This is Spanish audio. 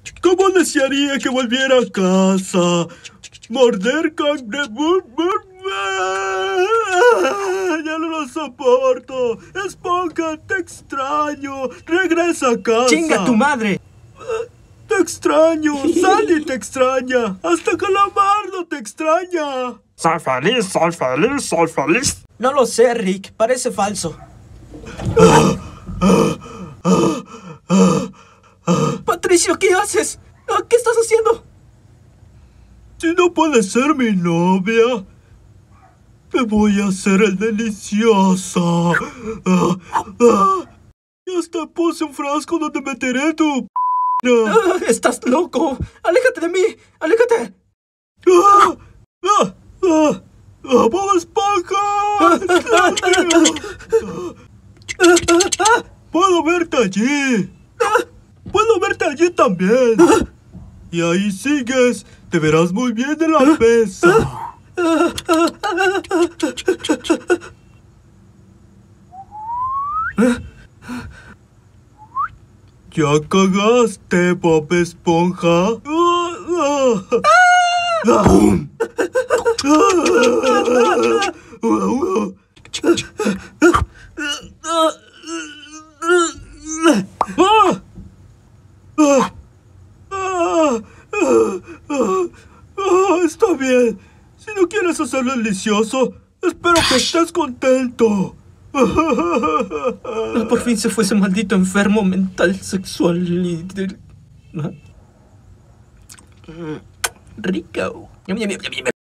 ¿Cómo desearía que volviera a casa? Morder cangreburger. Ya no lo soporto. Esponja, te extraño. Regresa a casa. ¡Chinga tu madre! Te extraño. Sandy te extraña. Hasta Calamardo te extraña. Soy feliz, soy feliz, soy feliz. No lo sé, Rick. Parece falso. Patricio, ¿qué haces? ¿Qué estás haciendo? Si no puedes ser mi novia, te voy a hacer el delicioso. Y hasta puse un frasco donde meteré tu... ¡Estás loco! ¡Aléjate de mí! ¡Aléjate! ¡Bob Esponja! ¡Puedo verte allí! ¡Puedo verte allí también! Y ahí sigues. Te verás muy bien de la pesa. ¿Ya cagaste, Bob Esponja? ¡Bum! Está bien. Si no quieres hacerlo delicioso, espero que estés contento. Por fin se fue ese maldito enfermo mental sexual y... Rico.